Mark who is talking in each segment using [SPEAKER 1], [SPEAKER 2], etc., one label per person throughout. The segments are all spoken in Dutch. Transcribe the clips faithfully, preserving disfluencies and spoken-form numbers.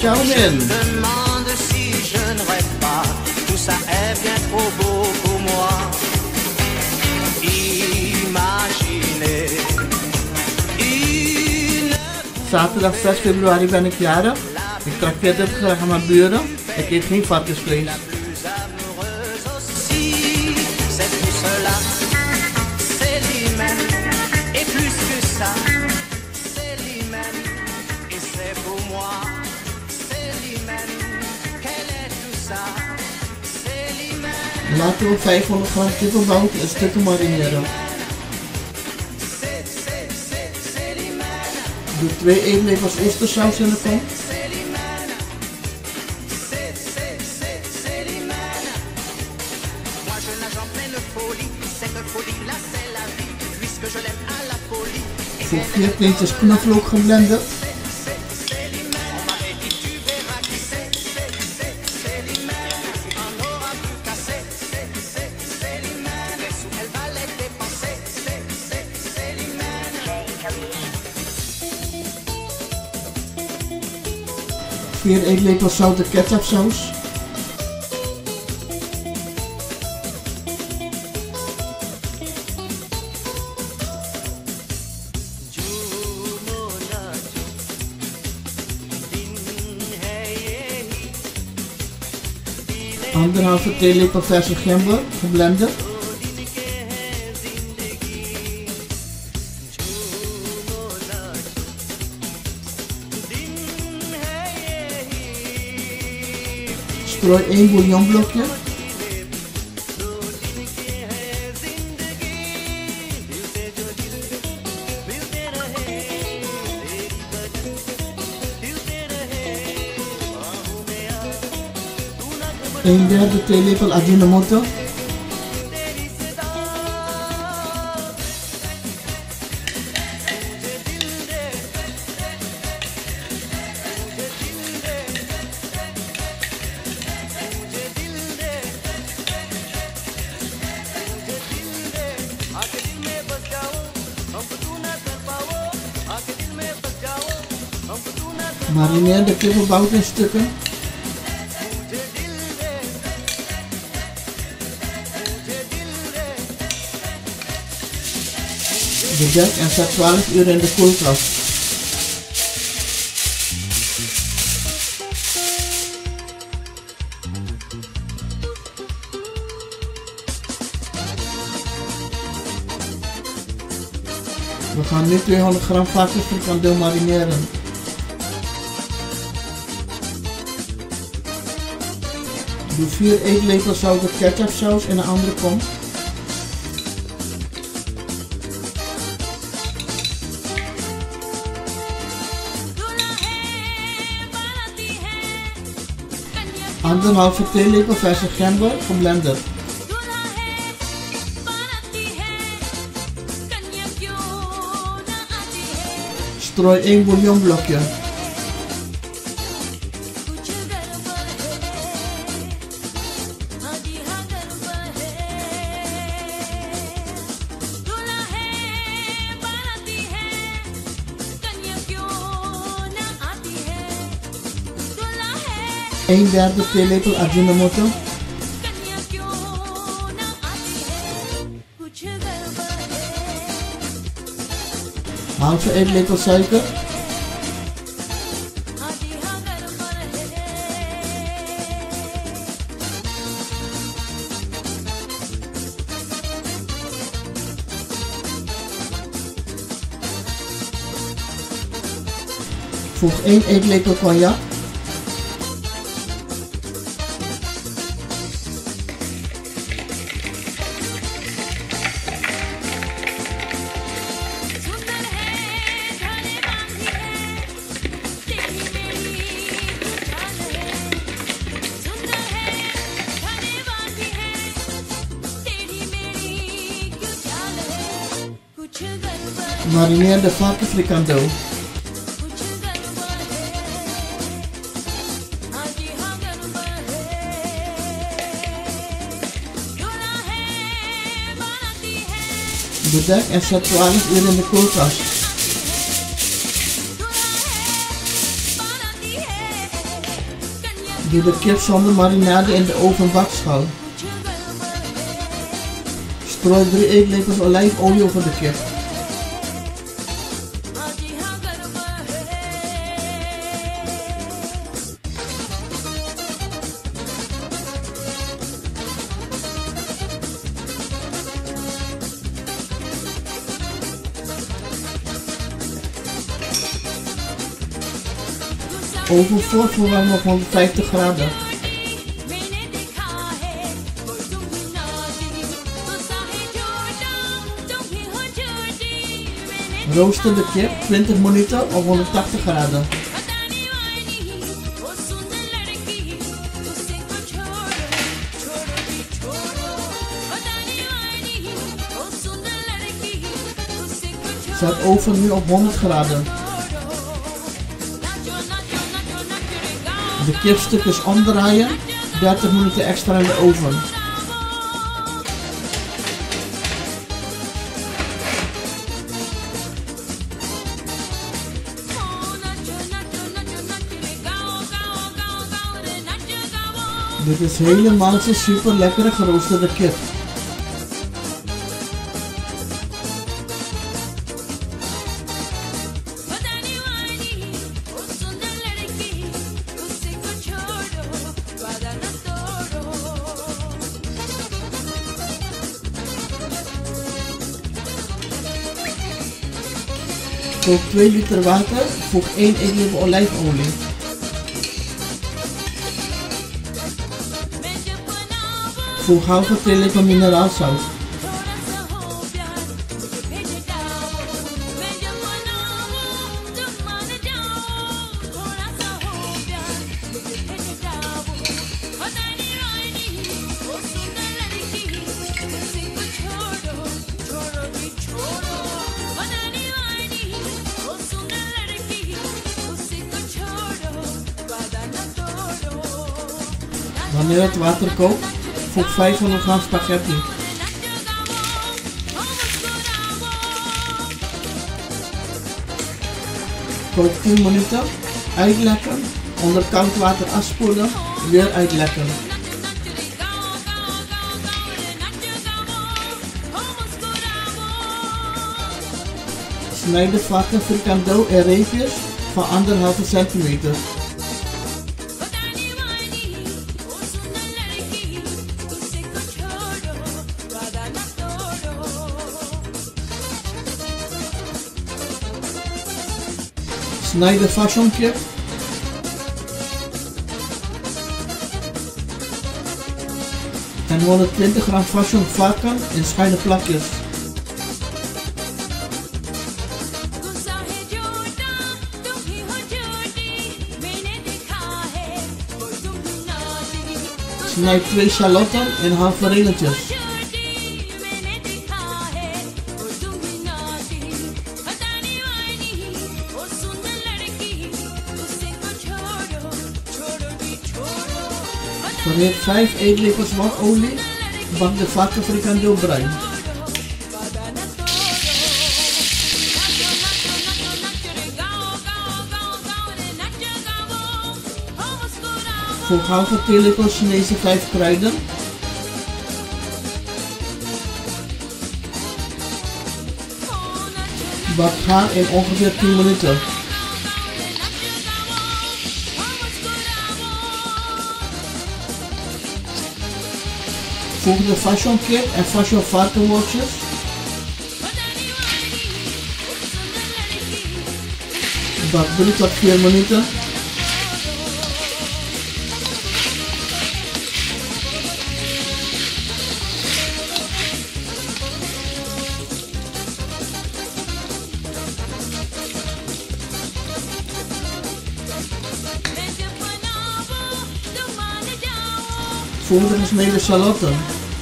[SPEAKER 1] chow mein. Zaterdag zes februari ben ik jarig. Ik trakteer dit graag aan mijn buren. Ik eet geen varkensvlees. Laten we vijfhonderd gram kippenbout in stukken marineren. Doe twee eetlepels oestersaus in de kom. Voeg vier pintjes knoflook geblenderd. vier eetlepels zoute ketchupsaus. Anderhalve theelepel verse gember geblenderd. Strooi één bouillonblokje. een derde theelepel Ajinomoto. Marineer de kippenbout in stukken. Bedek en zet twaalf uur in de koelkast. We gaan nu tweehonderd gram varkensfrikandel marineren. Doe vier eetlepels zoute ketchupsaus in een andere kom. Anderhalve theelepel verse gember geblenderd. Strooi één bouillonblokje. een derde theelepel Ajinomoto. Halve eetlepel suiker. Voeg één eetlepel cognac. Marineer de varkensfrikandel. Bedek en zet twaalf uur in de koelkast. Doe de kip zonder marinade in de ovenbakschaal. Strooi drie eetlepels olijfolie over de kip. Oven voorverwarmen op honderdvijftig graden. Rooster de kip twintig minuten op honderdtachtig graden. Zet oven nu op honderd graden. De kipstukjes omdraaien, dertig minuten extra in de oven. Dit is helemaal zo super lekkere geroosterde kip. Kook twee liter water, voeg één eetlepel olijfolie. Voeg halve theelepel mineraalzout. Wanneer het water kookt, voeg vijfhonderd gram spaghetti. Kook tien minuten, uitlekken, onder koud water afspoelen, weer uitlekken. Snijd de vakken frikandel in reepjes van anderhalve centimeter. Snijd de fashonkip. En honderdtwintig gram fashion varken in schuine plakjes. Snijd twee shallotten in halve ringetjes. Verhit vijf eetlepels olie, bak de vakken frikandel bruin. Voeg halve theelepel Chinese vijf kruiden. Bak haar in ongeveer tien minuten. Voeg de fashonkip en fashion varkenworstjes. Bak drie tot vier minuten. Voeg de gesneden shallotten.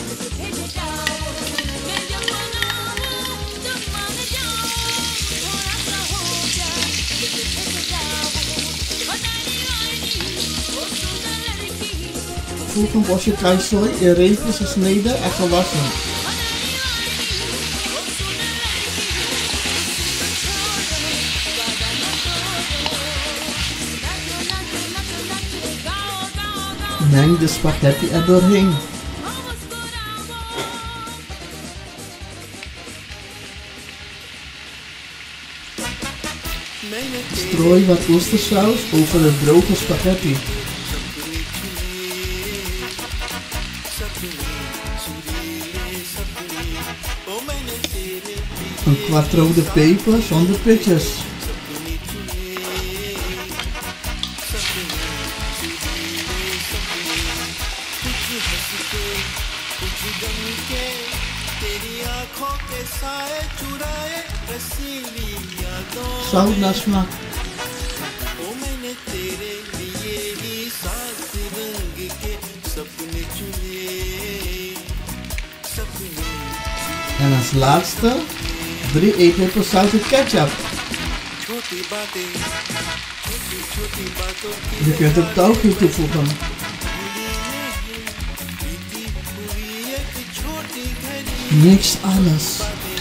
[SPEAKER 1] Voeg een bosje kruidsooi in reepjes gesneden en gewassen. Meng de spaghetti er doorheen. Strooi wat oestersaus over de droge spaghetti. Een kwart rode peper zonder pitjes. Zout naar smaak. En als laatste drie eetlepels zoute ketchup. Je kunt ook touwtje toevoegen. Mix alles.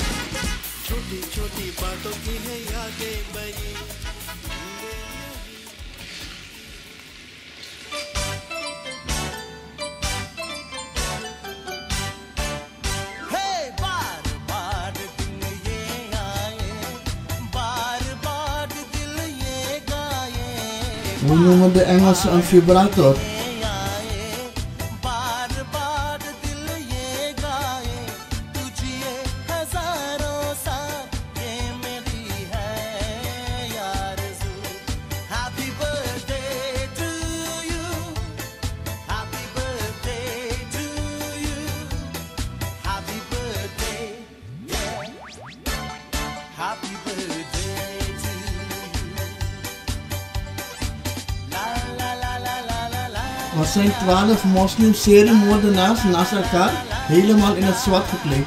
[SPEAKER 1] We noemen de Engelsen een vibrator. Er zijn twaalf moslim-seriemoordenaars naast elkaar, helemaal in het zwart gekleed.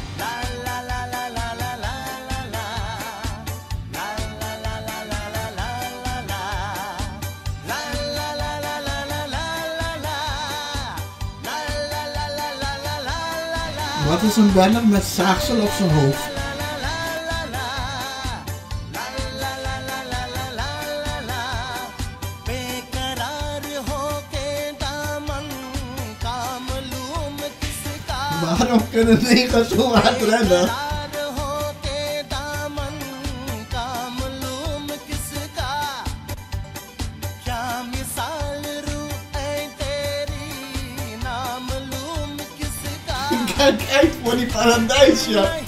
[SPEAKER 1] Wat is een Belg met zaagsel op zijn hoofd? Waarom kunnen negers zo hard rennen? Kijk uit voor die paradijsje.